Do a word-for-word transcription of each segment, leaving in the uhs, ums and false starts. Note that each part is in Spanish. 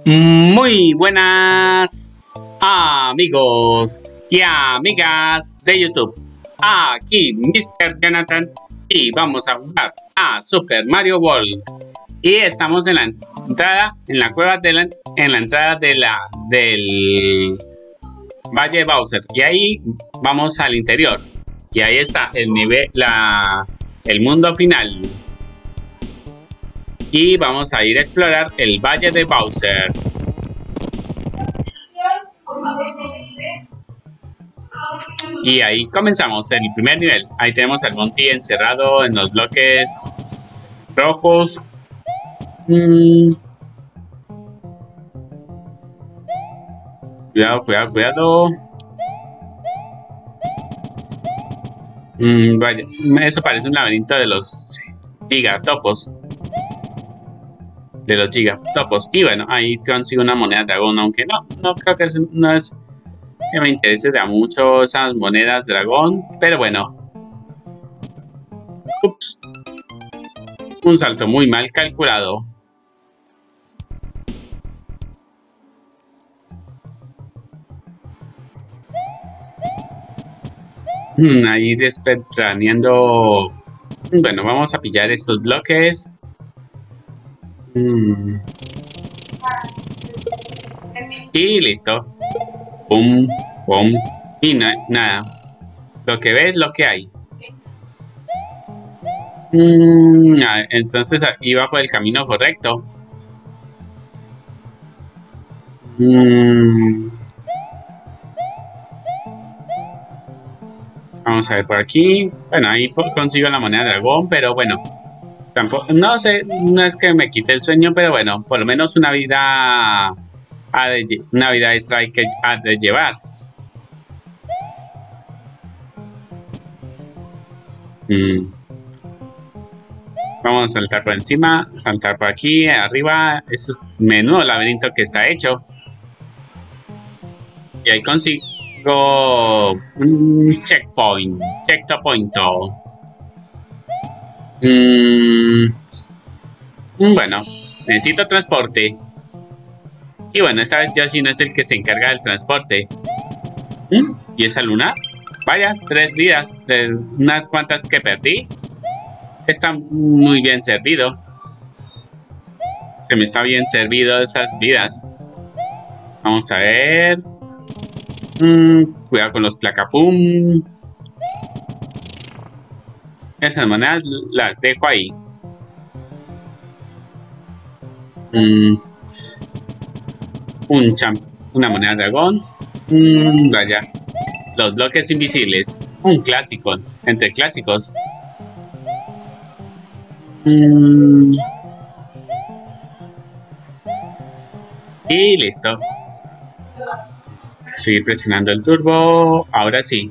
Muy buenas amigos y amigas de YouTube. Aquí mister Jonathan y vamos a jugar a Super Mario World. Y estamos en la entrada, en la cueva de la, en la entrada de la del Valle de Bowser. Y ahí vamos al interior. Y ahí está el nivel, la, el mundo final. Y vamos a ir a explorar el Valle de Bowser. Y ahí comenzamos el primer nivel. Ahí tenemos al Monty encerrado en los bloques rojos. Mm. Cuidado, cuidado, cuidado. Mm, vaya, eso parece un laberinto de los gigatopos. De los gigatopos. Y bueno, ahí consigo una moneda de dragón, aunque no, no creo que es, no es que me interese de mucho esas monedas dragón, pero bueno. Ups. Un salto muy mal calculado. Hmm, ahí despetraneando. Bueno, vamos a pillar estos bloques. Hmm. Y listo. Pum, pum. Y no, nada. Lo que ves, lo que hay. Mm, entonces iba por el camino correcto. Mm. Vamos a ver por aquí. Bueno, ahí consigo la moneda de dragón, pero bueno. Tampoco, no sé, no es que me quite el sueño, pero bueno, por lo menos una vida, ha de, una vida extra hay que ha de llevar. Mm. Vamos a saltar por encima, saltar por aquí, arriba. Eso es menudo laberinto que está hecho. Y ahí consigo un checkpoint, checkpoint. Mm. Bueno, necesito transporte. Y bueno, esta vez Yoshi no es el que se encarga del transporte. ¿Mm? ¿Y esa luna? Vaya, tres vidas. De unas cuantas que perdí. Está muy bien servido. Se me está bien servido esas vidas. Vamos a ver. Mm, cuidado con los placapum. Esas monedas las dejo ahí. Mm. Un champ, una moneda de dragón. Mm, vaya. Los bloques invisibles. Un clásico. Entre clásicos. Mm. Y listo. Sigue presionando el turbo. Ahora sí.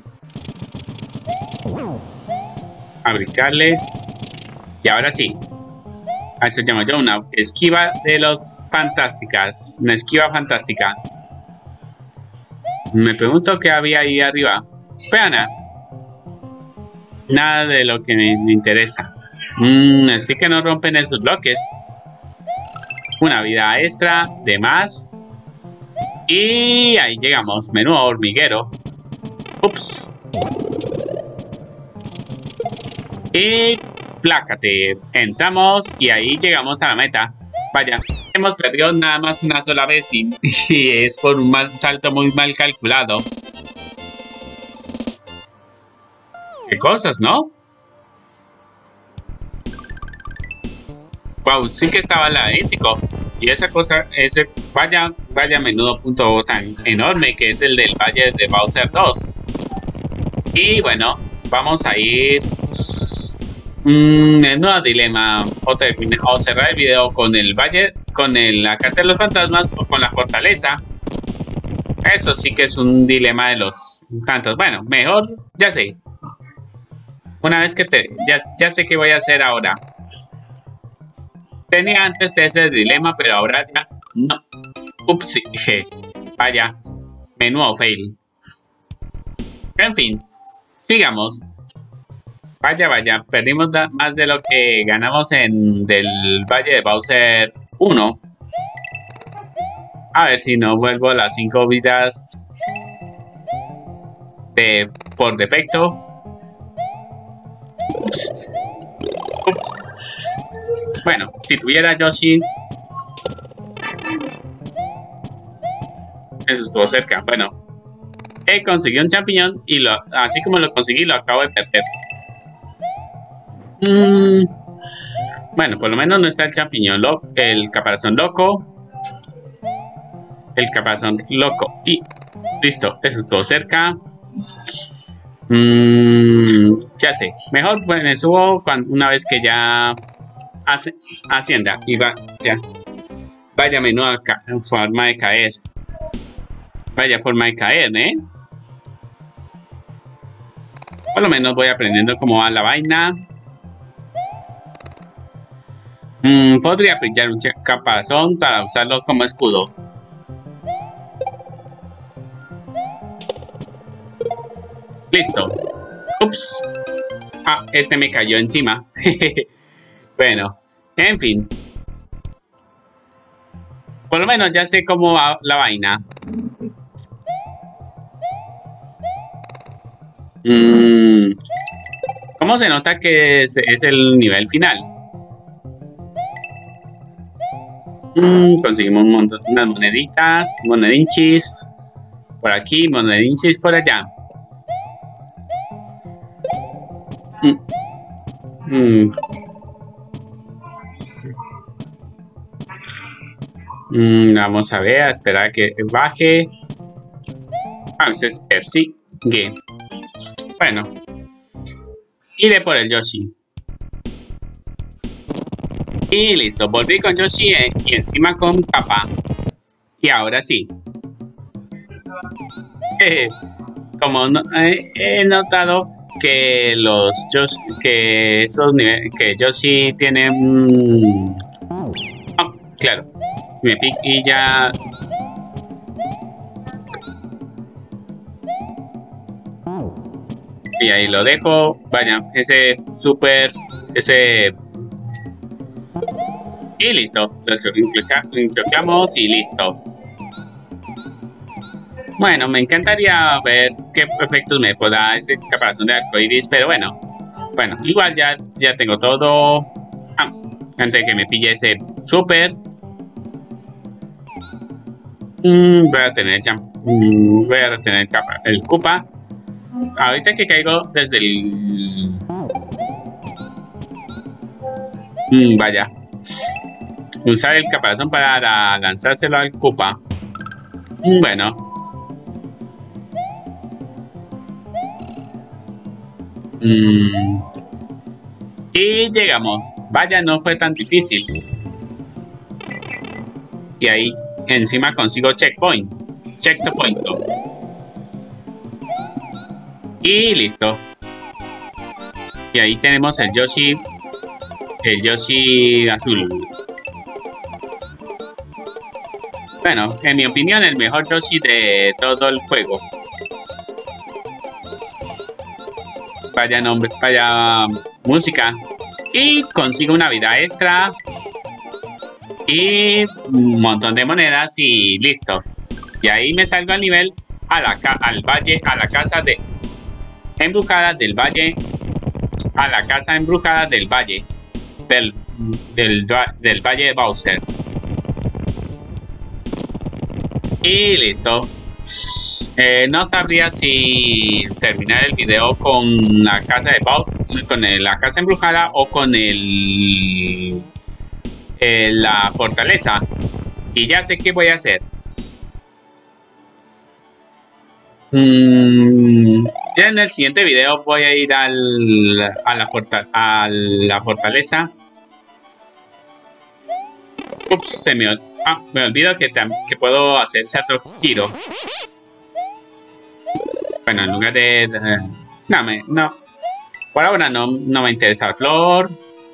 Abricarle. Y ahora sí. A eso llamo yo una esquiva de los fantásticas. Una esquiva fantástica. Me pregunto qué había ahí arriba. Espera. Nada de lo que me, me interesa. Mm, así que no rompen esos bloques. Una vida extra de más. Y ahí llegamos. Menudo hormiguero. Ups. Y plácate. Entramos y ahí llegamos a la meta. Vaya, hemos perdido nada más una sola vez y, y es por un mal salto muy mal calculado. Qué cosas, ¿no? Wow, sí que estaba laberíntico. Y esa cosa, ese vaya, vaya menudo punto tan enorme que es el del Valle de Bowser dos. Y bueno, vamos a ir... Mm, el nuevo dilema. O, termine, o cerrar el video con el Valle, con el, la Casa de los Fantasmas o con la Fortaleza. Eso sí que es un dilema de los tantos. Bueno, mejor, ya sé. Una vez que te... Ya, ya sé qué voy a hacer ahora. Tenía antes de ese dilema, pero ahora ya no. Ups, vaya. Menudo fail. En fin. Sigamos. Vaya, vaya. Perdimos más de lo que ganamos en del Valle de Bowser uno. A ver si no vuelvo a las cinco vidas de por defecto. Ups. Ups. Bueno, si tuviera Yoshi. Eso estuvo cerca. Bueno, he conseguido un champiñón y lo, así como lo conseguí, lo acabo de perder. Mm, bueno, por lo menos no está el champiñón loco, el caparazón loco. El caparazón loco. Y listo, eso estuvo cerca. Mm, ya sé. Mejor pues, me subo cuando, una vez que ya hace, Hacienda. Y va, ya. Vaya menuda forma de caer. Vaya forma de caer, ¿eh? Por lo menos voy aprendiendo cómo va la vaina. Mm, podría pillar un caparazón para usarlo como escudo. Listo. Ups. Ah, este me cayó encima. Bueno, en fin. Por lo menos ya sé cómo va la vaina. Mm, ¿Cómo se nota que es, es el nivel final? Mm, conseguimos un montón, unas moneditas, monedinchis por aquí, monedinchis por allá. Mm. Mm. Mm, vamos a ver, a esperar a que baje. Entonces persigue. Bueno, iré por el Yoshi. Y listo, volví con Yoshi eh, y encima con Kappa. Y ahora sí. Eh, como no, eh, he notado que los Yoshi, que esos niveles, que Yoshi tiene... Mm, oh, claro, me pica y ya... Y ahí lo dejo. Vaya, ese super, ese... Y listo. Lo enchocamos y listo. Bueno, me encantaría ver qué efectos me pueda ese caparazón de arcoiris, pero bueno. Bueno, igual ya, ya tengo todo. Ah, antes de que me pille ese super. Mm, voy a tener ya. Mm, voy a retener el Koopa. Ahorita que caigo desde el... Mm, vaya. Usar el caparazón para lanzárselo al Koopa. Mm, bueno. Mm. Y llegamos. Vaya, no fue tan difícil. Y ahí encima consigo checkpoint. Check the point. Y listo. Y ahí tenemos el Yoshi. El Yoshi azul. Bueno, en mi opinión, el mejor Yoshi de todo el juego. Vaya nombre, vaya música. Y consigo una vida extra. Y un montón de monedas y listo. Y ahí me salgo al nivel a la al valle, a la casa de embrujada del valle. A la casa embrujada del valle. Del, del, del valle de Bowser. Y listo. Eh, no sabría si terminar el video con la casa de Bowser, con el, la casa embrujada o con el, el la fortaleza. Y ya sé qué voy a hacer. Mm, ya en el siguiente video voy a ir al, a, la forta, a la fortaleza. Ups, se me, ah, me olvido que, que puedo hacer otro giro. Bueno, en lugar de... de no, me, no. Por ahora no, no me interesa la flor.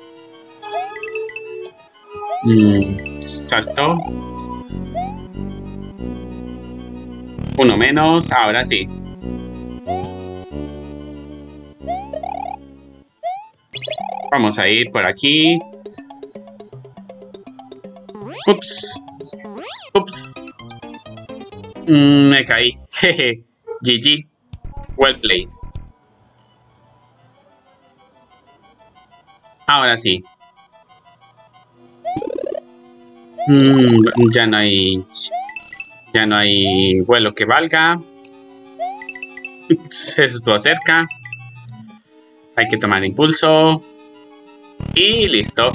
Mm, salto. Uno menos, ahora sí. Vamos a ir por aquí. Ups. Ups. Mm, me caí. Jeje. G G. Well played. Ahora sí. Mm, ya no hay... Ya no hay vuelo que valga. Eso estuvo cerca. Hay que tomar impulso. Y listo.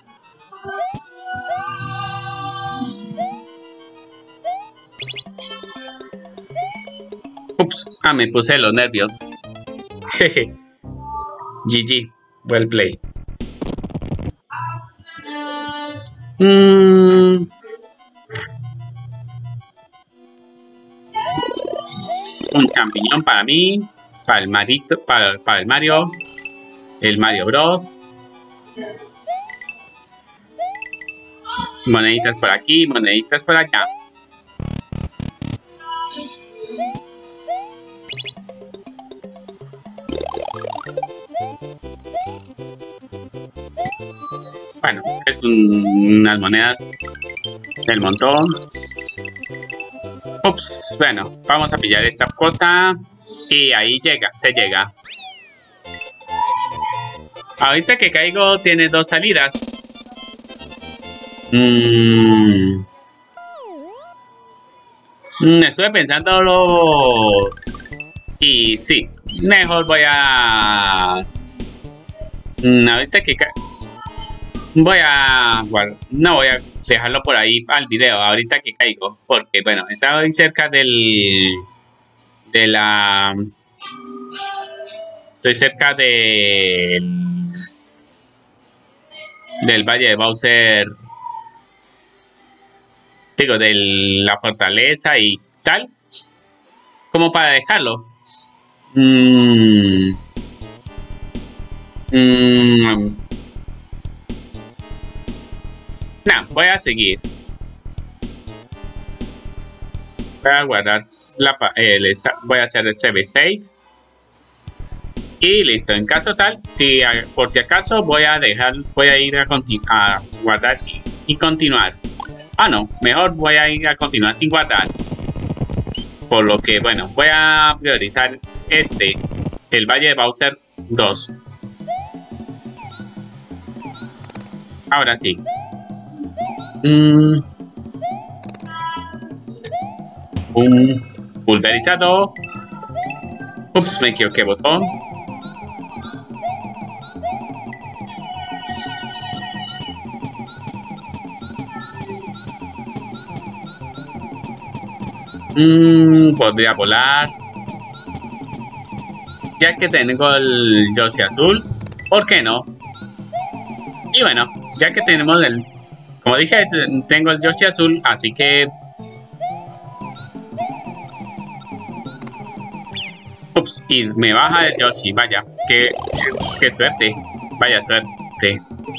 Ups. Ah, me puse los nervios. Jeje. G G. Well played. Mm. Un champiñón para mí. Para el Marito. Para, para el Mario. El Mario Bros. Moneditas por aquí. Moneditas por acá. Bueno, es un, unas monedas del montón. Ups, bueno, vamos a pillar esta cosa. Y ahí llega, se llega. Ahorita que caigo tiene dos salidas. Mmm. Estuve pensándolo. Y sí, mejor voy a... Ahorita que caigo... Voy a... Bueno, no voy a dejarlo por ahí al video, ahorita que caigo. Porque, bueno, estaba cerca del... De la... Estoy cerca del... Del Valle de Bowser. Digo, de la fortaleza y tal. Como para dejarlo. Mmm... Mmm... No, voy a seguir. Voy a guardar la, el, voy a hacer el save state. Y listo. En caso tal, si por si acaso voy a dejar, voy a ir a, a guardar y, y continuar. Ah, no, mejor voy a ir a continuar sin guardar. Por lo que, bueno, voy a priorizar este, el Valle de Bowser dos. Ahora sí. Mm. Un pulverizado. Ups, me equivoqué botón. Mm, podría volar. Ya que tengo el Yoshi azul, ¿por qué no? Y bueno, ya que tenemos el... Como dije, tengo el Yoshi azul, así que... Ups, y me baja el Yoshi, vaya, qué, qué suerte, vaya suerte.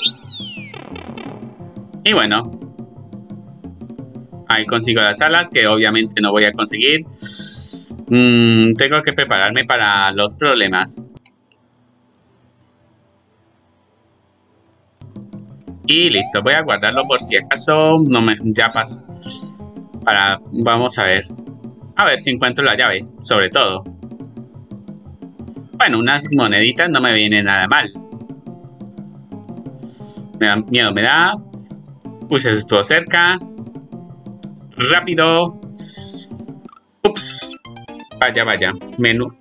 Y bueno, ahí consigo las alas, que obviamente no voy a conseguir. Mm, tengo que prepararme para los problemas. Y listo, voy a guardarlo por si acaso no me, ya pasó. Para, vamos a ver. A ver si encuentro la llave, sobre todo. Bueno, unas moneditas no me vienen nada mal. Me da miedo, me da. Uy, se estuvo cerca. Rápido. Ups. Vaya, vaya. Menú.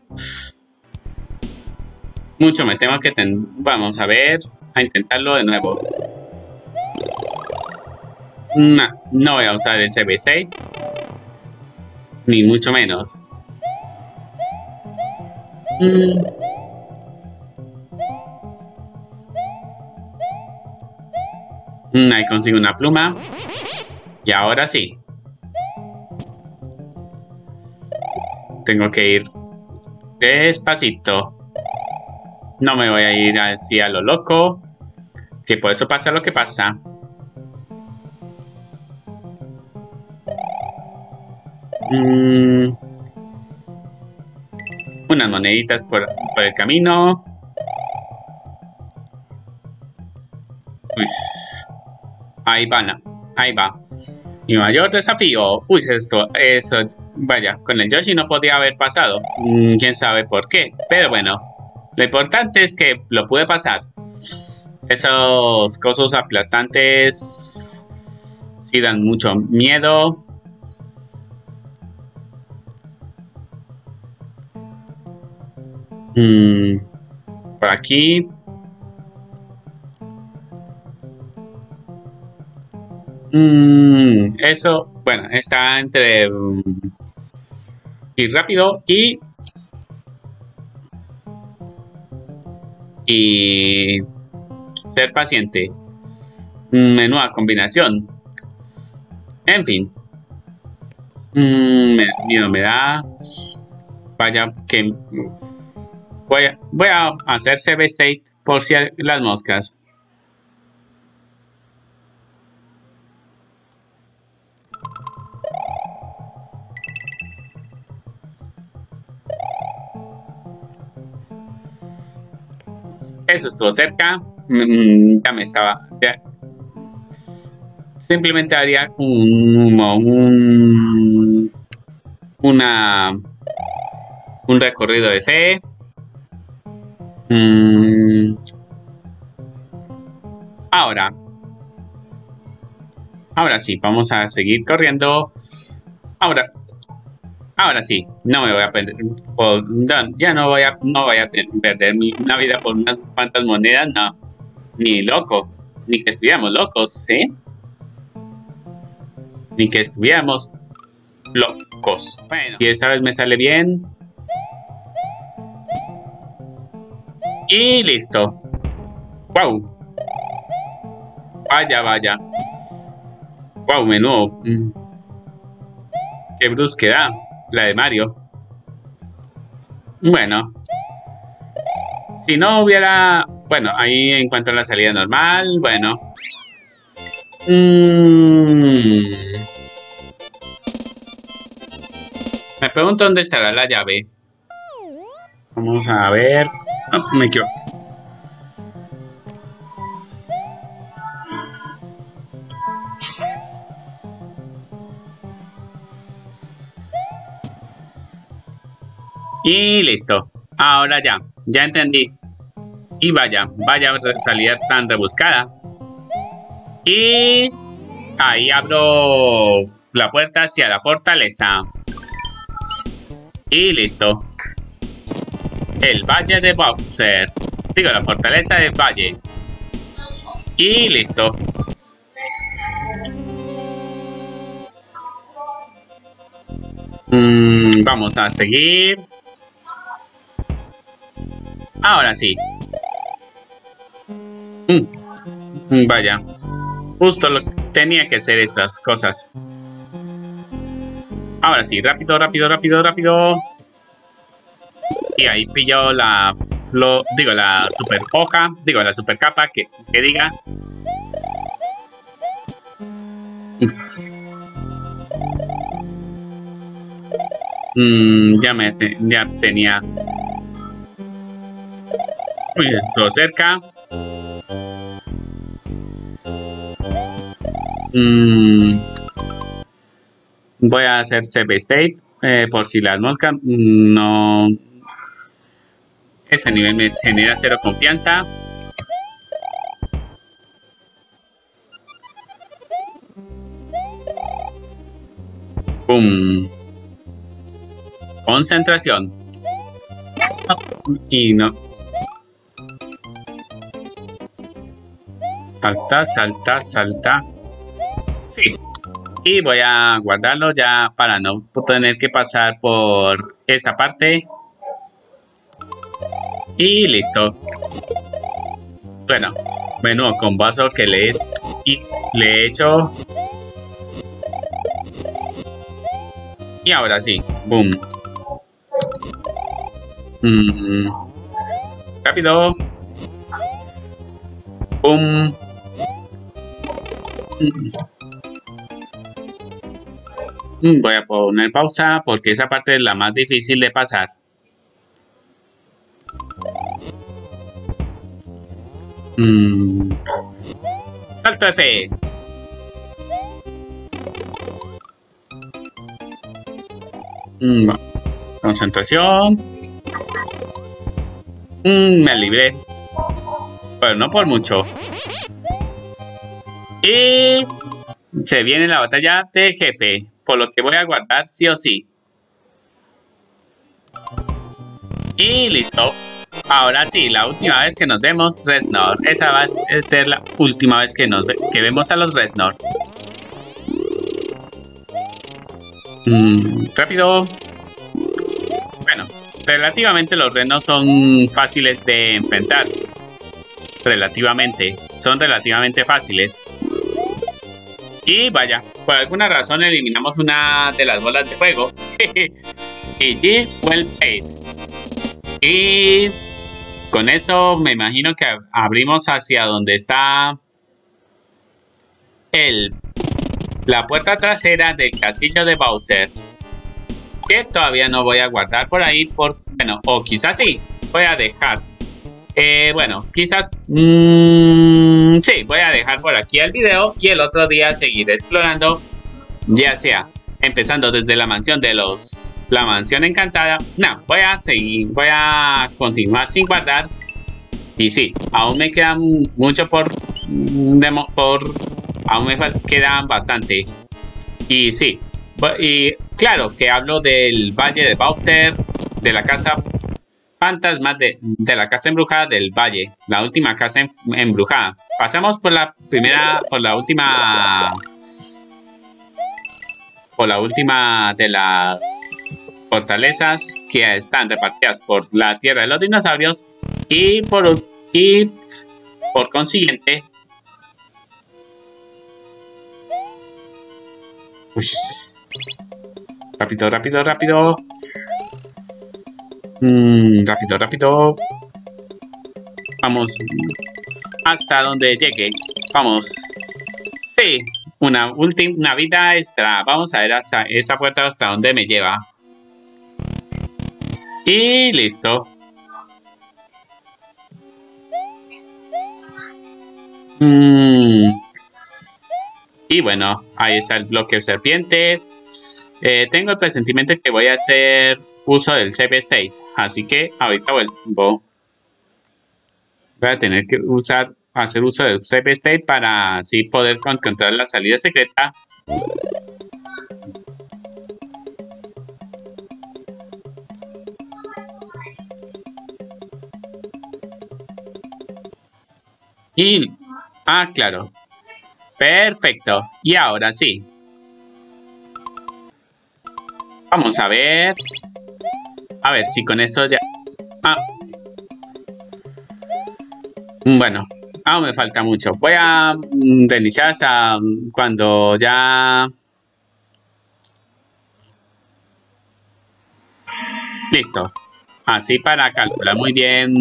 Mucho me temo que ten... Vamos a ver. A intentarlo de nuevo. No, no voy a usar el C B seis. Ni mucho menos. Mm. Mm, ahí consigo una pluma. Y ahora sí. Tengo que ir despacito. No me voy a ir así a lo loco. Que por eso pasa lo que pasa. Mm. Unas moneditas por, por el camino. Uy. Ahí va, ahí va. Mi mayor desafío. Uy, esto, eso vaya, con el Yoshi no podía haber pasado. Mm, quién sabe por qué. Pero bueno, lo importante es que lo pude pasar. Esos cosos aplastantes sí dan mucho miedo. Mm, por aquí. Mm, eso, bueno, está entre um, ir rápido y y ser paciente. Menuda combinación. En fin. Mm, me, miedo me da. Vaya que voy a, voy a hacer save state por si las moscas. Eso estuvo cerca. Mm, ya me estaba. Ya. Simplemente haría un, un una un recorrido de fe. Mm, ahora. Ahora sí, vamos a seguir corriendo. Ahora. Ahora sí, no me voy a perder. Por, no, ya no voy a, no voy a perder mi, una vida por unas cuantas monedas, no. Ni loco. Ni que estuviéramos locos, ¿sí? Ni que estuviéramos locos. Bueno, si esta vez me sale bien. Y listo. ¡Wow! Vaya, vaya. ¡Wow! Menudo. Mm. ¡Qué brusquedad! La de Mario. Bueno. Si no hubiera... Bueno, ahí encuentro la salida normal. Bueno. Mm. Me pregunto dónde estará la llave. Vamos a ver. No, me equivoco. Y listo. Ahora ya. Ya entendí. Y vaya, vaya salida tan rebuscada. Y ahí abro la puerta hacia la fortaleza. Y listo. El Valle de Bowser. Digo, la fortaleza del Valle. Y listo. Mm, vamos a seguir. Ahora sí. Mm, vaya. Justo lo que tenía que hacer estas cosas. Ahora sí, rápido, rápido, rápido, rápido. Y ahí pillo la flor, digo, la super hoja, digo, la super capa, que, que diga. Mm, ya me te, ya tenía. Uy, estuvo cerca. Mm, voy a hacer save state eh, por si las moscas no. Este nivel me genera cero confianza. ¡Pum! Concentración. Y no. Salta, salta, salta. Sí. Y voy a guardarlo ya para no tener que pasar por esta parte. Y listo. Bueno, menudo combazo que le, es, y le he hecho. Y ahora sí, boom. Mm, rápido. Boom. Mm, voy a poner pausa porque esa parte es la más difícil de pasar. Mm. Salto F. Mm, concentración. Mm, me libré. Pero no por mucho. Y se viene la batalla de jefe. Por lo que voy a guardar sí o sí. Y listo. Ahora sí, la última vez que nos vemos, Reznor. Esa va a ser la última vez que nos ve que vemos a los Reznor. Mm, rápido. Bueno, relativamente los Reznor son fáciles de enfrentar. Relativamente. Son relativamente fáciles. Y vaya, por alguna razón eliminamos una de las bolas de fuego. G G, well played. Y con eso me imagino que abrimos hacia donde está el, la puerta trasera del castillo de Bowser. Que todavía no voy a guardar por ahí. Por, bueno, o quizás sí. Voy a dejar. Eh, bueno, quizás... Mmm, sí, voy a dejar por aquí el video. Y el otro día seguir explorando. Ya sea empezando desde la mansión de los... La mansión encantada. No, voy a seguir... Voy a continuar sin guardar. Y sí, aún me queda mucho por... Demo, por aún me quedan bastante. Y sí. Y claro que hablo del Valle de Bowser. De la casa... Fantasmas de, de la casa embrujada del valle. La última casa em, embrujada. Pasamos por la primera... Por la última... Por la última de las fortalezas que están repartidas por la tierra de los dinosaurios. Y por, y por consiguiente... Ush. Rápido, rápido, rápido. Mm, rápido, rápido. Vamos hasta donde llegue. Vamos. Sí, una última una vida extra. Vamos a ver hasta esa puerta hasta donde me lleva. Y listo. Mm. Y bueno, ahí está el bloque serpiente. Eh, tengo el presentimiento que voy a hacer uso del save state. Así que ahorita vuelvo. Voy a tener que usar, hacer uso del save state para así poder encontrar la salida secreta. Y... Ah, claro. Perfecto. Y ahora sí. Vamos a ver. A ver si con eso ya... Ah. Bueno, aún me falta mucho. Voy a reiniciar hasta cuando ya... Listo. Así para calcular muy bien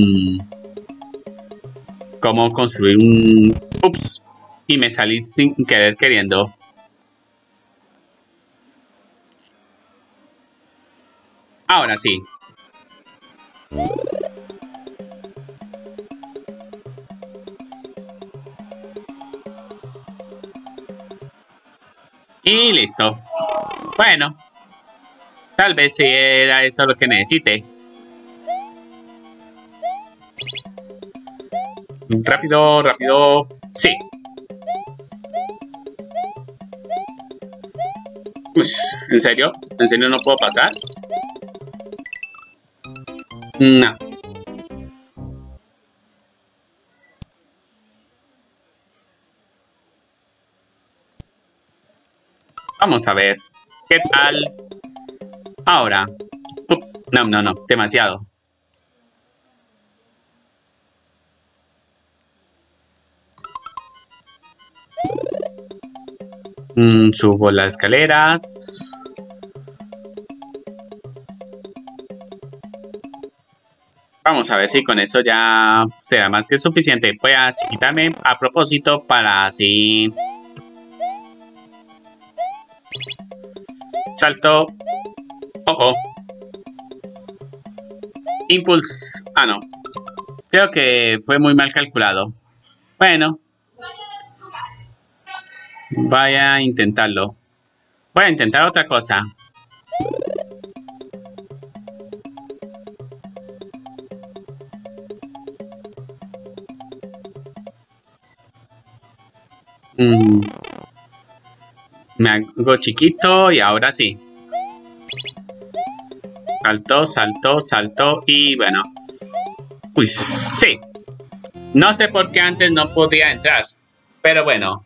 cómo construir un... Ups. Y me salí sin querer queriendo. Ahora sí. Y listo. Bueno. Tal vez si era eso lo que necesite. Rápido, rápido. Sí. Uy, ¿en serio? ¿En serio no puedo pasar? No. Vamos a ver. ¿Qué tal? Ahora. Ups. No, no, no. Demasiado. Mm, subo las escaleras. Vamos a ver si con eso ya será más que suficiente. Voy a quitarme a propósito para así... Salto. Oh, oh. Impulse. Ah, no. Creo que fue muy mal calculado. Bueno. Voy a intentarlo. Voy a intentar otra cosa. Mm. Me hago chiquito y ahora sí. Saltó, saltó, saltó y bueno. Uy, sí. No sé por qué antes no podía entrar. Pero bueno.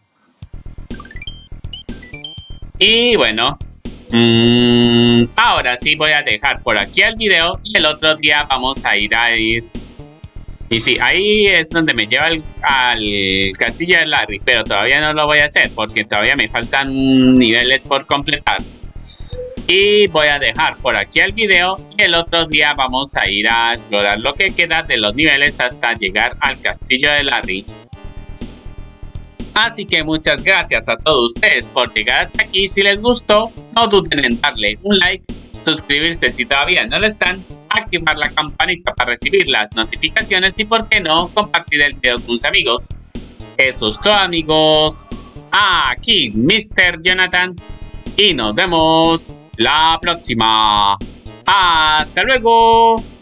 Y bueno. Mmm, ahora sí voy a dejar por aquí el video. Y el otro día vamos a ir a ir. Y sí, ahí es donde me lleva al, al castillo de Larry. Pero todavía no lo voy a hacer porque todavía me faltan niveles por completar. Y voy a dejar por aquí el video. Y el otro día vamos a ir a explorar lo que queda de los niveles hasta llegar al castillo de Larry. Así que muchas gracias a todos ustedes por llegar hasta aquí. Si les gustó, no duden en darle un like, suscribirse si todavía no lo están, activar la campanita para recibir las notificaciones y, por qué no, compartir el video con sus amigos. Eso es todo, amigos. Aquí mister Jonathan y nos vemos la próxima. ¡Hasta luego!